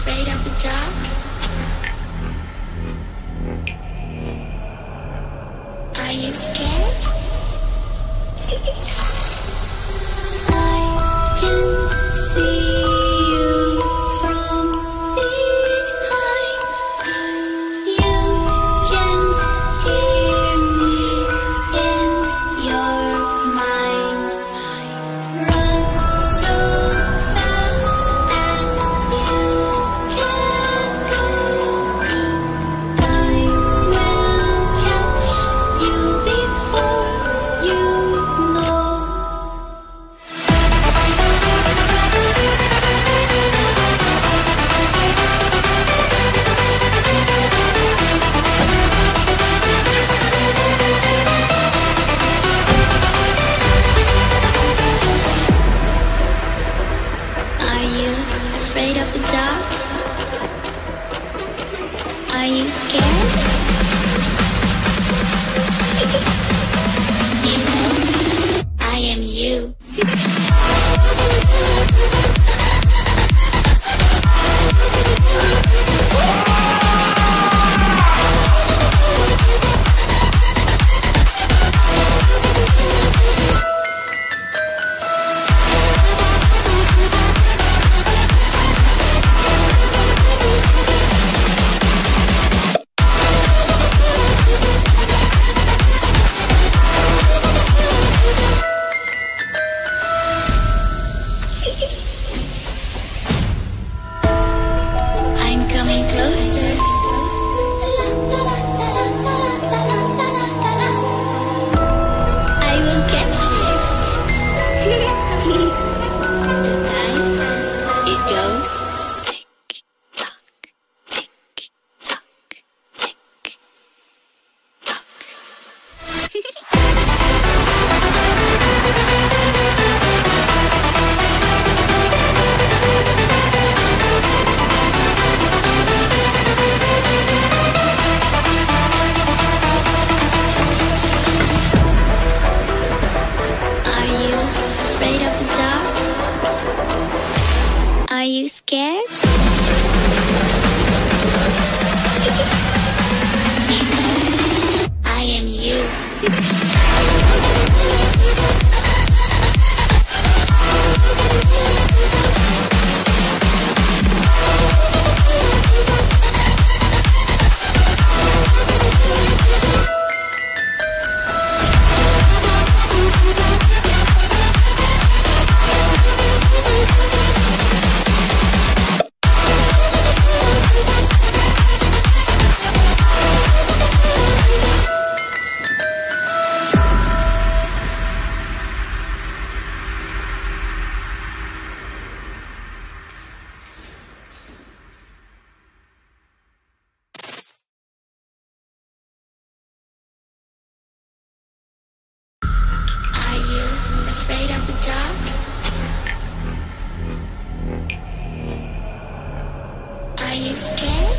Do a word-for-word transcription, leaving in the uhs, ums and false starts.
afraid of the dark? Are you scared? I can see you from behind. You can hear me in your mind. Run so fast as you can go. Time will catch you before you know. Are you afraid of the dark? Are you scared? You know, I am you. I'm coming closer. I will catch you. The time it goes tick tock, tick tock, tick tock. Are you afraid of the dark? Are you scared? You know, I am you. Are you afraid of the dark? Are you scared?